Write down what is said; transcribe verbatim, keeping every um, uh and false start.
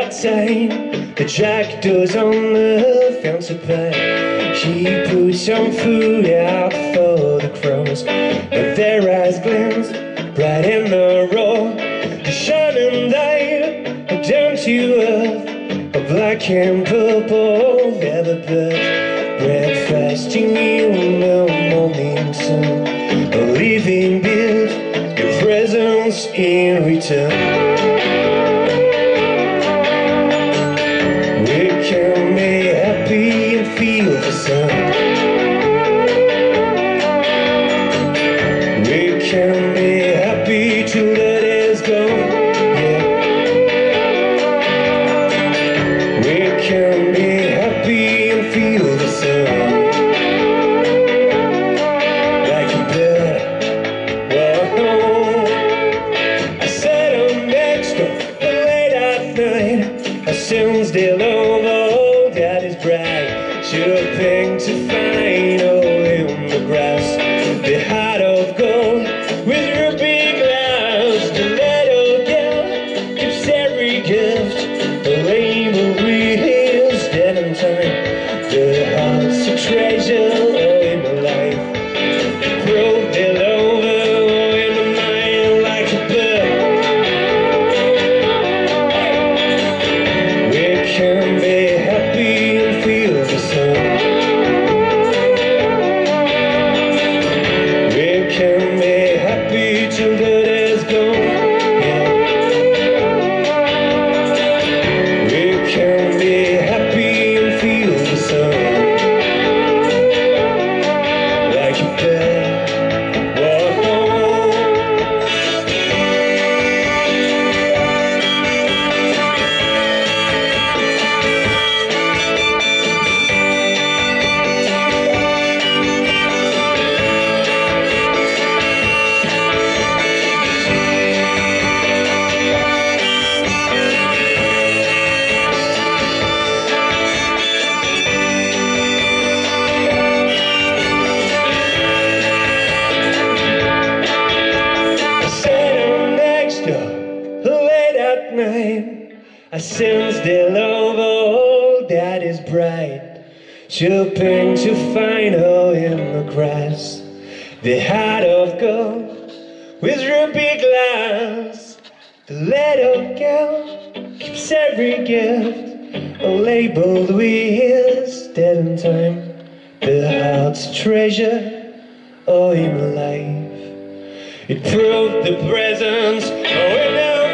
that time the jackdaws on the fence are playing. She put some food out for the crows, but their eyes glint bright in the roar. The shining light down to earth, a black and purple feather bird, breakfasting you in the morning sun, a living build your presence in return. We can be happy and feel the sun. We can be happy till the days go. Yeah. We can be happy and feel the sun. Like a bird, whoa. I sat on next door late at night. I soon still over, daddy's bright, shopping to find all in the grass. The heart of gold with ruby glass. The little girl gives every gift, a label is dead in time. The heart's a treasure in my life. Broke it over in my mind like a bird. We can be happy and feel the sun. We can be happy till the days go. Yeah. We can be happy and feel the sun. Like a bird, whoa. Late at night, I sense the love of that is bright, shopping to find her in the grass. The heart of gold with ruby glass. The little girl keeps every gift, all labeled with dead in time. The heart's a treasure, all in my life. It proved the presence, oh, in our